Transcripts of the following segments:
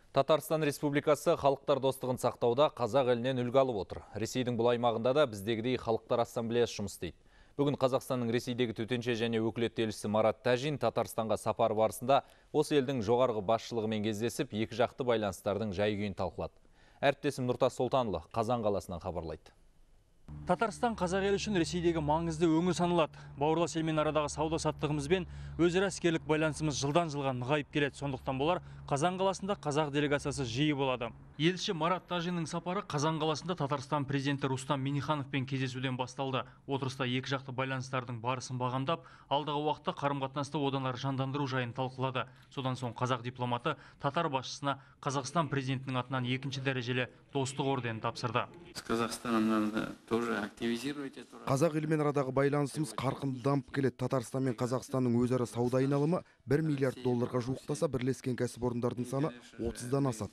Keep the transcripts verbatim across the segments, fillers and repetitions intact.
Татарстан Республикасы халықтар достығын сақтауда қазақ елінен үлгі алып отыр. Ресейдің бұл аймағында да біздегідей халықтар ассамблеясы жұмыс істейді. Бүгін Қазақстанның Ресейдегі төтенше және өкілетті елшісі Марат Тәжин Татарстанға сапар барысында осы елдің жоғарғы басшылығымен кездесіп, екі жақты байланыстардың жай-күйін талқылады. Әріптесім Нұртас Солтанұлы Қазан қаласынан хабарлайды. Татарстан қазақ елі үшін Ресейдегі маңызды өңір саналады. Бауырлас елмен арадағы сауда-саттығымыз бен өзара іскерлік байланысымыз жылдан жылға нығайып келеді. Сондықтан болар Қазан қаласында қазақ делегациясы жиі болады. Елші Марат Тәжиннің сапары Қазан қаласында Татарстан президенті Рустам Миннихановпен кездесуден басталды. Отырыста екі жақты байланыстардың барысын бағамдап, алдағы уақытта қарым-қатынасты одан ары жандандыру жайын талқылады. Содан соң қазақ дипломаты татар басшысына Қазақстан президентінің атынан екінші дәрежелі достық орденін тапсырды. Қазақ елімен арадағы байланысымыз қарқынды дамып келеді. Татарстан мен Қазақстанның өзара сауда айналымы бір миллиард долларға жуықтаса, бірлескен кәсіпорындардың саны отыздан асады.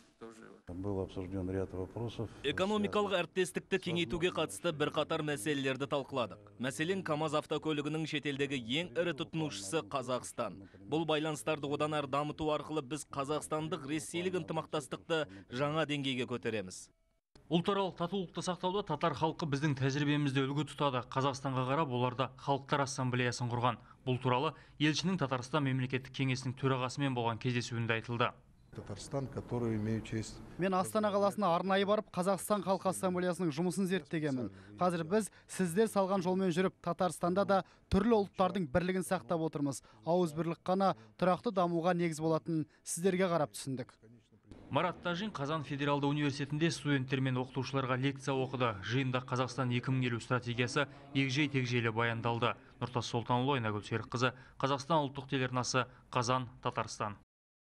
Экономикалық әріптестікті кеңейтуге қатысты бірқатар мәселелерді талқыладық. Мәселен, КамАЗ автокөлігінің шетелдегі ең ірі тұтынушысы Қазақстан. Бұл байланыстарды одан әрі дамыту арқылы біз қазақстандық ресейлік ынтымақтастықты жаңа деңгейге көтереміз. Ұлтаралық татулықты сақтауда татар халқы біздің тәжірибемізді үлгі тұтады. Қазақстанға қарап оларда халықтар ассамблеясын құрған. Бұл туралы елшінің Татарстан мемлекеттік кеңесінің төрағасымен болған кездесуінде айтылды. Татарстан, который имею честь. Мен Астана қаласына арнайы барып, Қазақстан халқы ассамблеясының жұмысын зерттегенмін. Қазір біз сіздер салған жолмен жүріп, Татарстанда да түрлі ұлттардың бірлігін сақтап отырмыз. Ауызбірлік қана тұрақты дамуға негіз болатын сіздерге қарап түсіндік. Марат Тәжин Қазан Федералды университетінде студенттер мен оқытушыларға лекция оқыды. Жиында Қазақстан екі мың елу стратегиясы егжей-тегжейлі баяндалды. Нұртас Солтанұлы, Айнагүл Серікқызы, Қазақстан ұлттық телеарнасы, Қазан, Татарстан.